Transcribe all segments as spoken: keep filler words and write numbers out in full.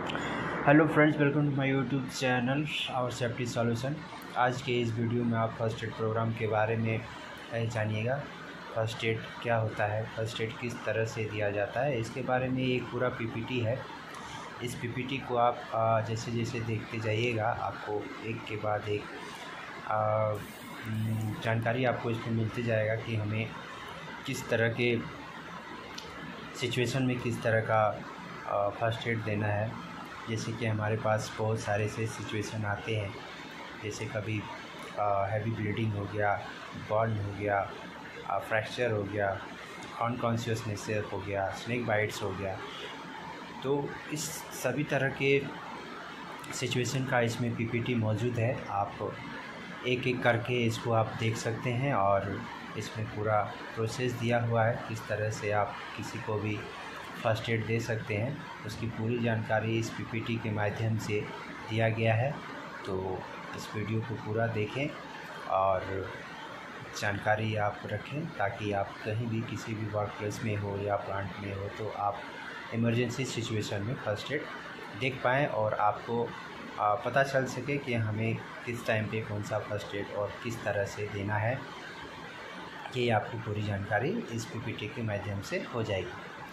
Hello friends, welcome to my YouTube channel our safety solution. आज के इस video में आप फर्स्ट एड प्रोग्राम के बारे में जानिएगा। फर्स्ट एड क्या होता है, फर्स्ट एड किस तरह से दिया जाता है, इसके बारे में एक पूरा पीपीटी है। इस पीपीटी को आप जैसे जैसे देखते जाइएगा, आपको एक के बाद एक जानकारी आपको इसमें मिलती जाएगा कि हमें किस तरह के सिचुएशन में किस तरह का फर्स्ट एड देना है। जैसे कि हमारे पास बहुत सारे से सिचुएशन आते हैं, जैसे कभी हैवी ब्लीडिंग हो गया, बर्न हो गया, फ्रैक्चर हो गया, अनकॉन्शियसनेस हो गया, स्नेक बाइट्स हो गया। तो इस सभी तरह के सिचुएशन का इसमें पीपीटी मौजूद है। आप एक एक करके इसको आप देख सकते हैं और इसमें पूरा प्रोसेस दिया हुआ है, किस तरह से आप किसी को भी फर्स्ट एड दे सकते हैं। उसकी पूरी जानकारी इस पीपीटी के माध्यम से दिया गया है। तो इस वीडियो को पूरा देखें और जानकारी आप रखें, ताकि आप कहीं भी किसी भी वर्क प्लेस में हो या प्लांट में हो तो आप इमरजेंसी सिचुएशन में फर्स्ट एड देख पाएँ और आपको पता चल सके कि हमें किस टाइम पे कौन सा फर्स्ट एड और किस तरह से देना है। ये आपको पूरी जानकारी इस पीपीटी के माध्यम से हो जाएगी।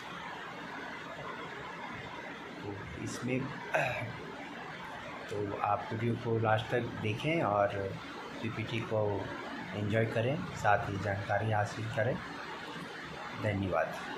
तो इसमें तो आप वीडियो को लास्ट तक देखें और पीपीटी को एंजॉय करें, साथ ही जानकारी हासिल करें। धन्यवाद।